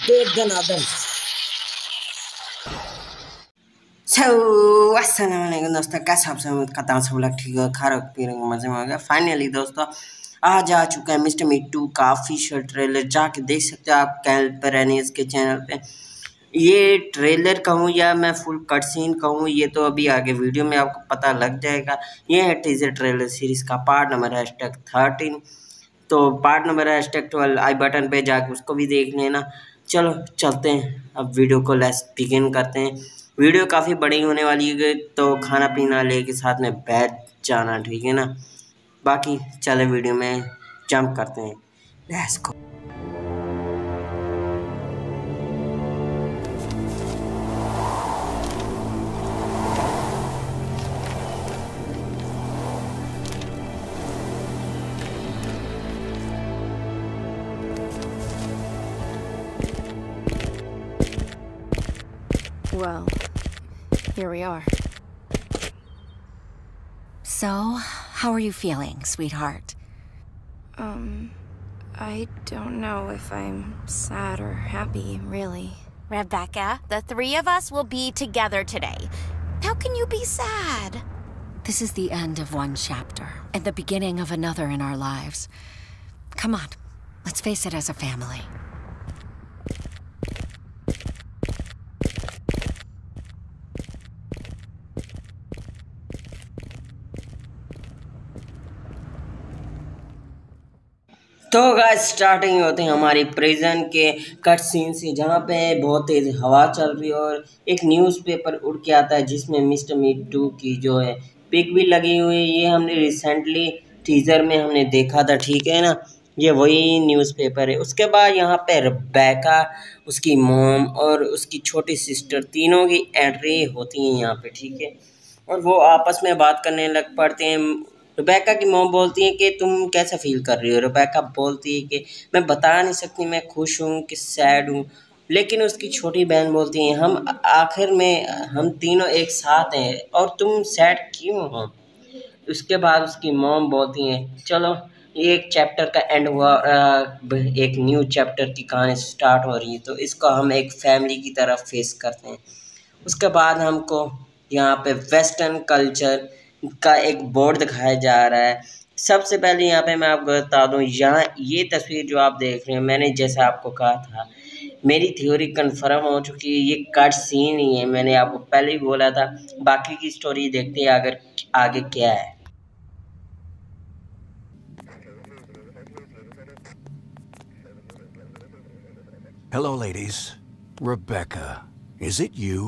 Take another. So, अस्सलामुअलैकुम दोस्तों, कैसे आप सब? उम्मीद करता हूँ सब लोग ठीक हो, खा रहे पी रहे मजे में हो गया। फाइनली दोस्तों आज आ चुका है मिस्टर मीटू का ऑफिशियल ट्रेलर, जाके देख सकते हो आप कैल पर इसके चैनल पे। ये ट्रेलर कहूँ या मैं फुल कट सीन कहूँ, ये तो अभी आगे वीडियो में आपको पता लग जाएगा। ये है टीजर ट्रेलर सीरीज का पार्ट नंबर #13। तो पार्ट नंबर #12 आई बटन पे जाके उसको भी देख लेना। चलो चलते हैं अब वीडियो को, लेट्स बिगिन करते हैं। वीडियो काफ़ी बड़ी होने वाली है, तो खाना पीना लेके साथ में बैठ जाना, ठीक है ना। बाकी चले वीडियो में जंप करते हैं, let's go. Well, here we are. So, how are you feeling, sweetheart? I don't know if I'm sad or happy, really. Rebecca, the three of us will be together today. How can you be sad? This is the end of one chapter and the beginning of another in our lives. Come on, let's face it as a family. तो guys starting होते हैं हमारी prison के cut scene से, जहाँ पे बहुत तेज़ हवा चल रही है और एक न्यूज़पेपर उड़ के आता है जिसमें मिस्टर मीटू की जो है पिक भी लगी हुई है। ये हमने रिसेंटली टीज़र में हमने देखा था, ठीक है ना। ये वही न्यूज़पेपर है। उसके बाद यहाँ पे रेबेका, उसकी मॉम और उसकी छोटी सिस्टर, तीनों की एंट्री होती है यहाँ पे, ठीक है। और वो आपस में बात करने लग पड़ते हैं। रेबेका की मॉम बोलती है कि तुम कैसा फील कर रही हो। रेबेका बोलती है कि मैं बता नहीं सकती मैं खुश हूँ कि सैड हूँ। लेकिन उसकी छोटी बहन बोलती है हम आखिर में हम तीनों एक साथ हैं और तुम सैड क्यों हो। उसके बाद उसकी मॉम बोलती हैं चलो ये एक चैप्टर का एंड हुआ, एक न्यू चैप्टर की कहानी स्टार्ट हो रही है, तो इसको हम एक फैमिली की तरह फेस करते हैं। उसके बाद हमको यहाँ पे वेस्टर्न कल्चर का एक बोर्ड दिखाया जा रहा है। सबसे पहले यहाँ पे मैं आपको बता दूँ, यहाँ ये तस्वीर जो आप देख रहे हैं, मैंने जैसा आपको कहा था मेरी थ्योरी कंफर्म हो चुकी है, ये कट सीन ही है। मैंने आपको पहले ही बोला था। बाकी की स्टोरी देखते हैं अगर आगे क्या है। Hello, ladies. Rebecca, is it you?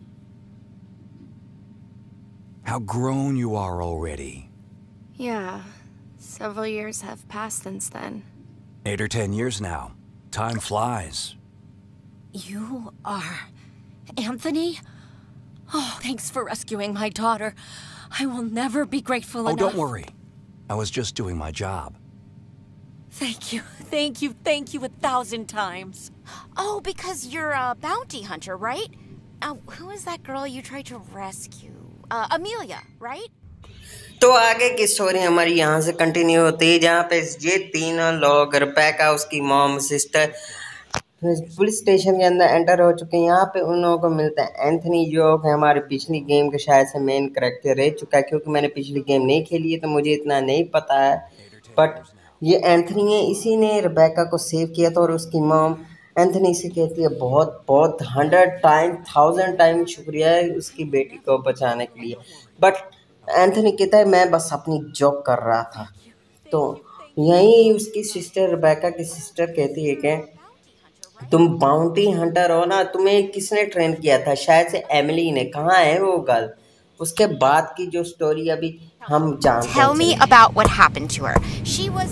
How grown you are already. Yeah, several years have passed since then. 8 or 10 years now. Time flies. You are Anthony? Oh, thanks for rescuing my daughter. I will never be grateful enough. Oh, don't worry. I was just doing my job. Thank you, thank you, thank you 1,000 times. Oh, because you're a bounty hunter, right? Who is that girl you tried to rescue? Amelia, right? तो आगे की story हमारी यहाँ से continue होती है, जहाँ पे ये तीनों लोग रेबेका, उसकी मॉम, सिस्टर पुलिस स्टेशन के अंदर एंटर हो चुके हैं। यहाँ पे उन लोगों को मिलता है एंथनी, जो है हमारे पिछली गेम के शायद से मेन कैरेक्टर रह चुका है, क्योंकि मैंने पिछली गेम नहीं खेली है तो मुझे इतना नहीं पता है। बट ये एंथनी है, इसी ने रेबेका को सेव किया था। और उसकी मॉम एंथनी से कहती है बहुत बहुत 100 टाइम 1000 टाइम शुक्रिया है उसकी बेटी को बचाने के लिए। बट एंथनी कहता है मैं बस अपनी जॉब कर रहा था। तो यहीं उसकी सिस्टर, रेबेका की सिस्टर कहती है कि तुम बाउंटी हंटर हो ना, तुम्हें किसने ट्रेन किया था? शायद से एमिली ने। कहाँ है वो गर्ल? उसके बाद की जो स्टोरी अभी हम जानते हैं। Tell me about what happened to her. She was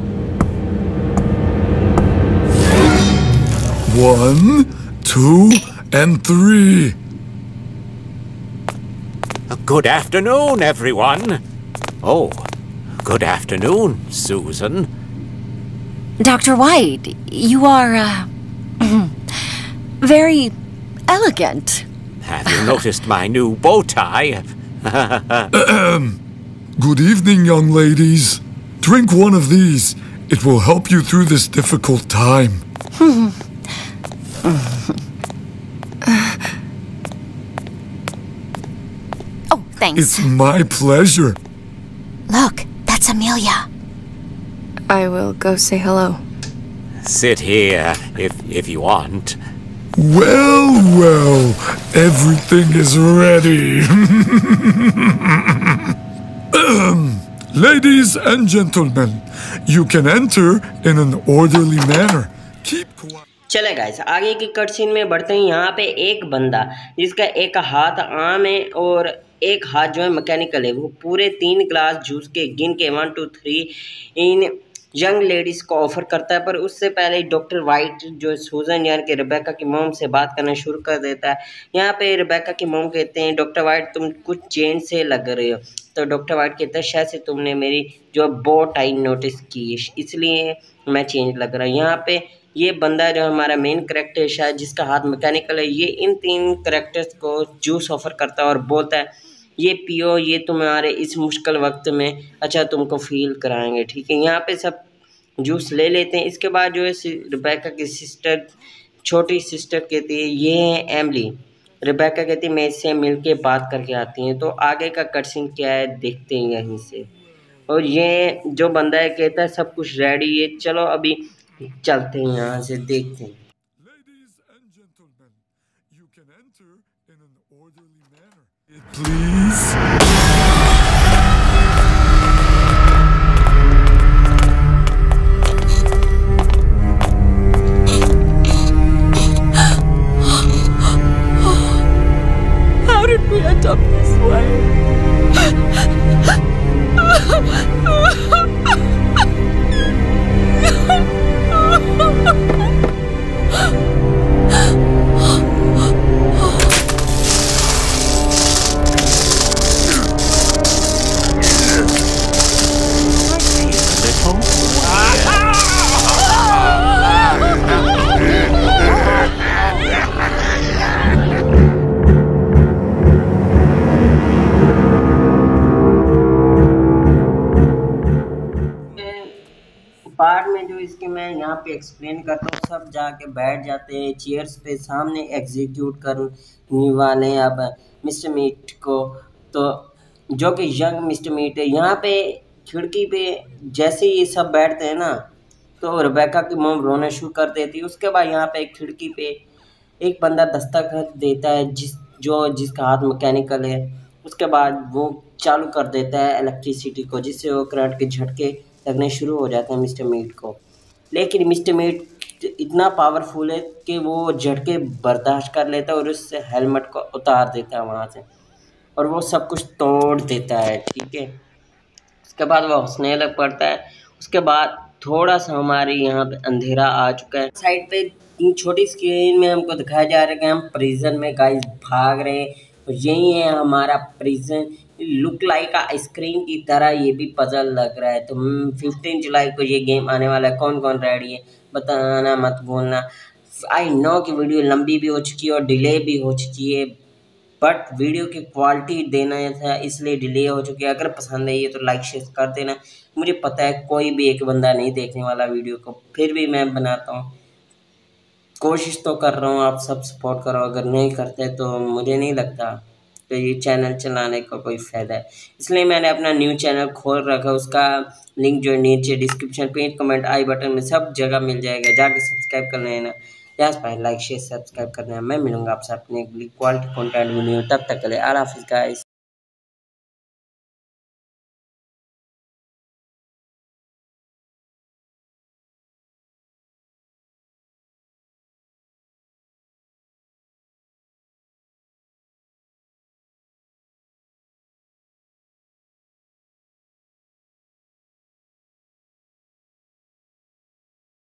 1, 2, and 3. Good afternoon, everyone. Oh, good afternoon, Susan. Dr. White, you are, very elegant. Have you noticed my new bow tie? Good evening, young ladies. Drink one of these. It will help you through this difficult time. Oh, thanks. It's my pleasure. Look, that's Amelia. I will go say hello. Sit here, if you want. Well, everything is ready. Ladies and gentlemen, you can enter in an orderly manner. Keep quiet. चले guys, आगे की cut scene में बढ़ते हैं। यहाँ पे एक बंदा जिसका एक हाथ आम है और एक हाथ जो है मैकेनिकल है, वो पूरे 3 ग्लास जूस के गिन के 1 2 3 इन यंग लेडीज़ को ऑफ़र करता है। पर उससे पहले डॉक्टर वाइट जो सूजन यानी कि रेबेका की मॉम से बात करना शुरू कर देता है। यहाँ पे रेबेका की मॉम कहते हैं, डॉक्टर वाइट तुम कुछ चेंज से लग रहे हो। तो डॉक्टर वाइट कहता है, शायद से तुमने मेरी जो बो टाई नोटिस की, इसलिए मैं चेंज लग रहा हूँ। यहाँ पे ये बंदा जो हमारा मेन करेक्टर है शायद, जिसका हाथ मैकेनिकल है, ये इन 3 करेक्टर्स को जूस ऑफ़र करता है और बोलता है, ये पियो, ये तुम्हारे इस मुश्किल वक्त में अच्छा तुमको फील कराएंगे, ठीक है। यहाँ पे सब जूस ले लेते हैं। इसके बाद जो है रेबेका की सिस्टर, छोटी सिस्टर कहती है, ये है एमिली। रेबेका कहती है, मैं इससे मिल के बात करके आती हैं। तो आगे का कट सीन क्या है देखते हैं यहीं से। और ये जो बंदा है कहता है सब कुछ रेडी है, चलो अभी चलते हैं यहाँ से, देखते हैं। Ladies and gentlemen, you can enter in an orderly manner. Please. How did we end up this way? Part में जो इसके मैं यहाँ पे एक्सप्लेन करता हूँ, सब जाके बैठ जाते हैं चेयर्स पे, सामने एग्जीक्यूट करने वाले हैं अब मिस्टर मीट को। तो जो कि यंग मिस्टर मीट है, यहाँ पे खिड़की पे जैसे ये सब बैठते हैं ना, तो रेबेका की मॉम रोना शुरू कर देती है। उसके बाद यहाँ पे एक खिड़की पे एक बंदा दस्तखत देता है जिसका हाथ मैकेनिकल है। उसके बाद वो चालू कर देता है इलेक्ट्रिसिटी को, जिससे वो करंट के झटके लगने शुरू हो जाते हैं मिस्टर मीट को। लेकिन मिस्टर मीट इतना पावरफुल है कि वो झटके बर्दाश्त कर लेता है और उससे हेलमेट को उतार देता है वहाँ से, और वो सब कुछ तोड़ देता है, ठीक है। उसके बाद वो हंसने लग पड़ता है। उसके बाद थोड़ा सा हमारे यहाँ पे अंधेरा आ चुका है। साइड पे छोटी स्क्रीन में हमको दिखाया जा रहा है कि हम प्रिजन में गाइस भाग रहे हैं, और यही है हमारा प्रिजन। लुक लाइक आइसक्रीम की तरह ये भी पजल लग रहा है। तो 15 जुलाई को ये गेम आने वाला है। कौन कौन रेडी है बताना मत भूलना। आई नो कि वीडियो लंबी भी हो चुकी है और डिले भी हो चुकी है, बट वीडियो की क्वालिटी देना था इसलिए डिले हो चुकी है। अगर पसंद आई है तो लाइक शेयर कर देना। मुझे पता है कोई भी एक बंदा नहीं देखने वाला वीडियो को, फिर भी मैं बनाता हूँ, कोशिश तो कर रहा हूँ। आप सब सपोर्ट करो, अगर नहीं करते तो मुझे नहीं लगता तो ये चैनल चलाने का कोई फ़ायदा है। इसलिए मैंने अपना न्यू चैनल खोल रखा, उसका लिंक जो नीचे डिस्क्रिप्शन पे, कमेंट, आई बटन में सब जगह मिल जाएगा, जाके सब्सक्राइब कर लेना। यस भाई, लाइक शेयर सब्सक्राइब करना है। मैं मिलूँगा आपसे अपने क्वालिटी कंटेंट वीडियो, तब तक के लिए अल्लाह हाफ़िज़ गाइस।